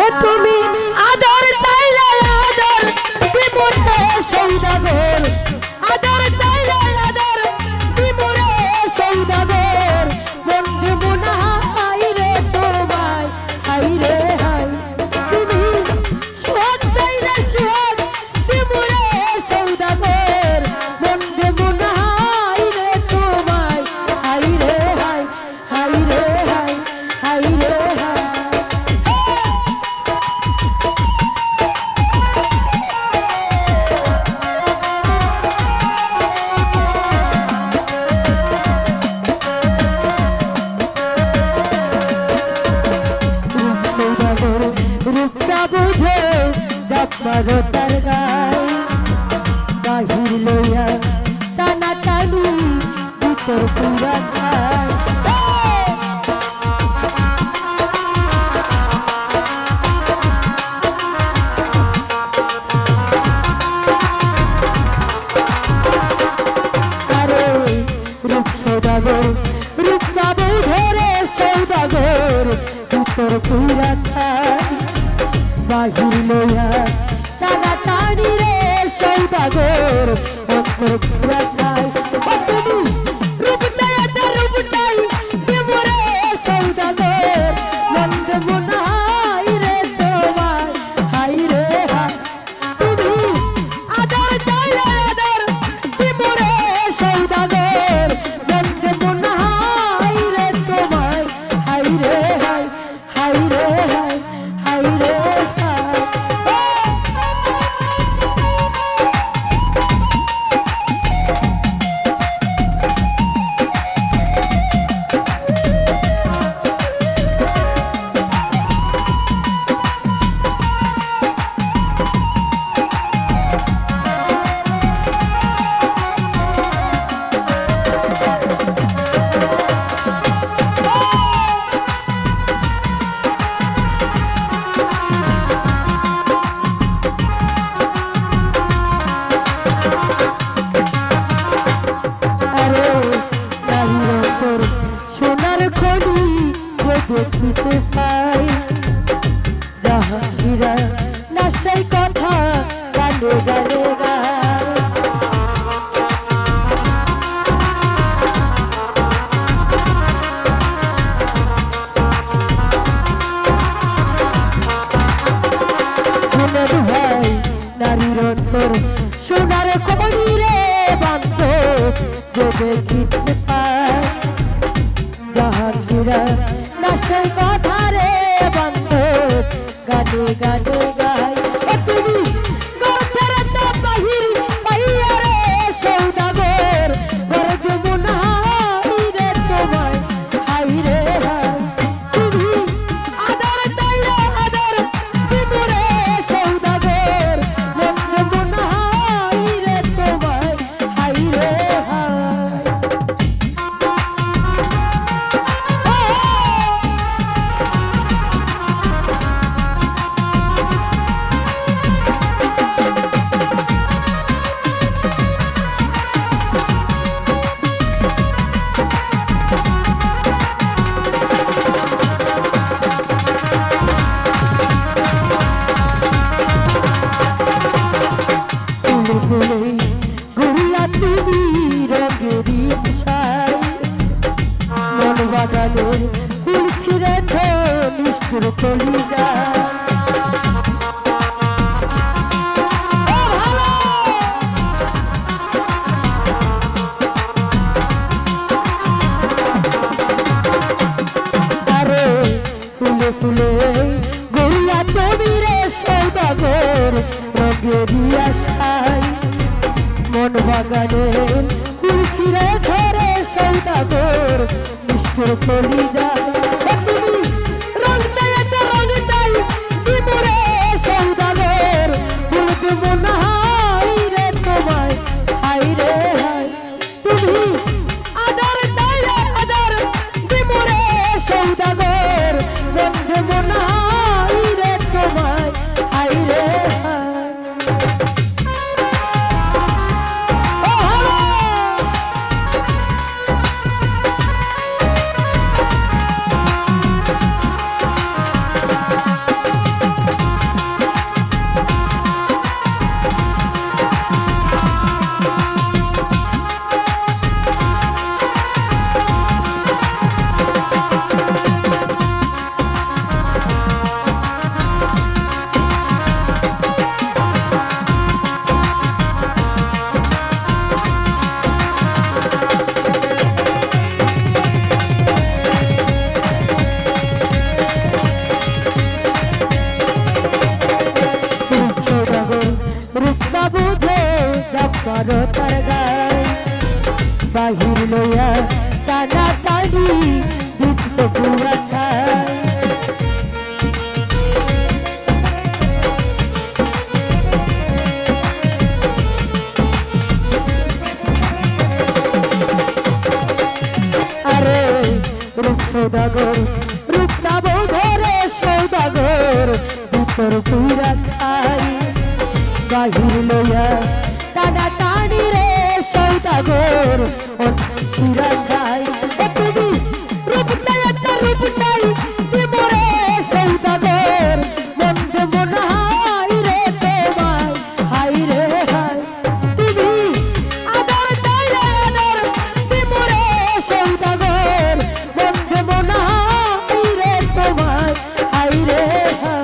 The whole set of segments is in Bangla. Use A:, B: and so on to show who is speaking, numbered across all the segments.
A: তুমি আদর চাইলে আদর বিমুরে সৌদাগর আদর চাইলে আদর বিমুরে সৌদাগর বন্ধু মুনা হাই রে তোমায় হাই রে হাই তুমি সোহাগ চাইলে সোহাগ বিমুরে সৌদাগর বন্ধু মুনা হাই রে তোমায় হাই রে হাই হাই রে হাই হাই রে হাই বুঝে যাবার তার গায় বাহির লইয়া টানা টানি ভিতর পুরা ছায় আরে রূপ সৌদাগর রূপ পাবো ধরে সৌদাগর ভিতর পুরা ছায় বাহির লইয়া টানা টানি রে সৌদাগর অন্তর পুরা ছায় তুমি রূপ চাইছে রূপটাই বিমুরে সৌদাগর মন্দ মনা হাই রে তোমার হাই রে হাই তুমি আদর চাইলে আদর বিমুরে সৌদাগর মন্দ মনা হাই রে তোমার হাই রে হাই হাই রে হাই হাই রে দেখিতে পাই জাহাঙ্গীরা নাশাই কথা গানে গানে গায় সোনার ভাই নারীর অন্তর সোনার খনি রে বান্ত যে দেখিতে পায় জাহাঙ্গীরা নাশাই কথা রে বান্ত গানে গানে গায় তুমি গরছের চাপাহির পাইয়া রে সৌদাগর গর্গ মনা হাই রে তোমায় হাই রে হাই তুমি আদর চাইলে আদর বিমুরে সৌদাগর গর্গ মনা হাই রে তোমায় হাই রে হাই ঘুরিয়া তুমি রঙেরই আশায় মন বাগানের ফুল ছিঁড়েছ নিষ্ঠুর কলিজা আরে ফুলে ফুলে ঘুরিয়া তুমি রে সৌদাগর রঙেরই আশায় মন বাগানের ফুল ছিঁড়ে ধরে সৌদাগর নিষ্ঠুর কলিজা তুমি রং চাইছ রং চাই বিমুরে সৌদাগর বলব মনা হাই রে তোমায় হাই রে হাই তুমি আদর চাইলে আদর বিমুরে সৌদাগর বলব মনা হাই রে তোমায় হাই রে হাই আরো তার গায় বাহির লইয়া টানা টানি দিত পুরা ছাই আরে রূপ সৌদাগর রূপটা বোধরে সৌদাগর ভিতর পুরা ছাই বাহির লইয়া টানা টানি রে সৌদাগর পুরা ছাই তুমি রূপটাই একটা রূপটাই দিমরে সৌদাগর মন্দে মনে হাই রে তোমায় হাই রে হাই তুমি আদর চাইলে আদর দিমরে সৌদাগর মন্দে মনে হাই রে তোমায় হাই রে হাই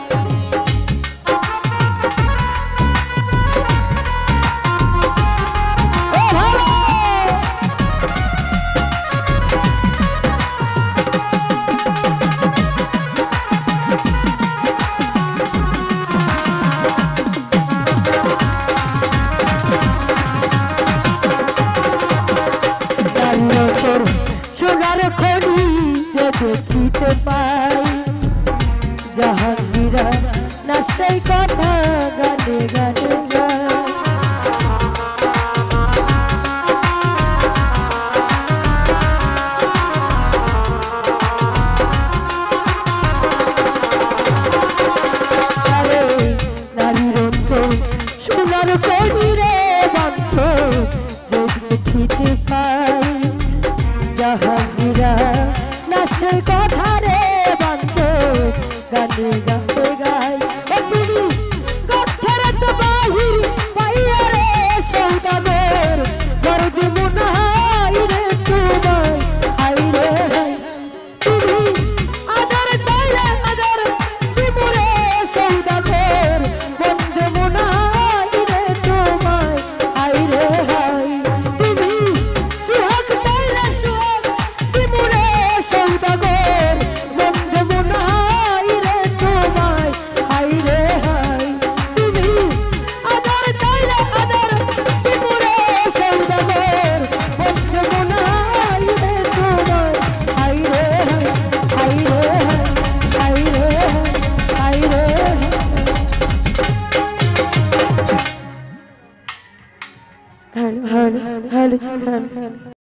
A: সোনার খনি যে দেখিতে পাই জাহাঙ্গীরা না সেই কথা গানে গানে গায় নারীর অন্তর সোনার খনি রে বান্ধ যে দেখিতে পাই জাহাঙ্গীরা না সে কথা রে বান্ধ গানে গানে গাই তুমি গর্থের তো বাহির পাইয়া রে সৌদাগর গর্ব মনে হাই রে তোমায় হাই রে হাই তুমি আদর চাইলে আদর দিমরে সৌদাগর বন্ধ মনে হাই রে তোমায় হাই রে হাই তুমি সুহাগ চাইলে সুহাগ দিমরে সৌদাগর বন্ধ মনে হাই রে তোমায় হাই রে হাই তুমি আদর চাইলে আদর দিমরে সৌদাগর বন্ধ মনে হাই রে তোমায় হাই রে হাই রে হাই রে হাই রে হ্যালো হ্যালো হ্যালো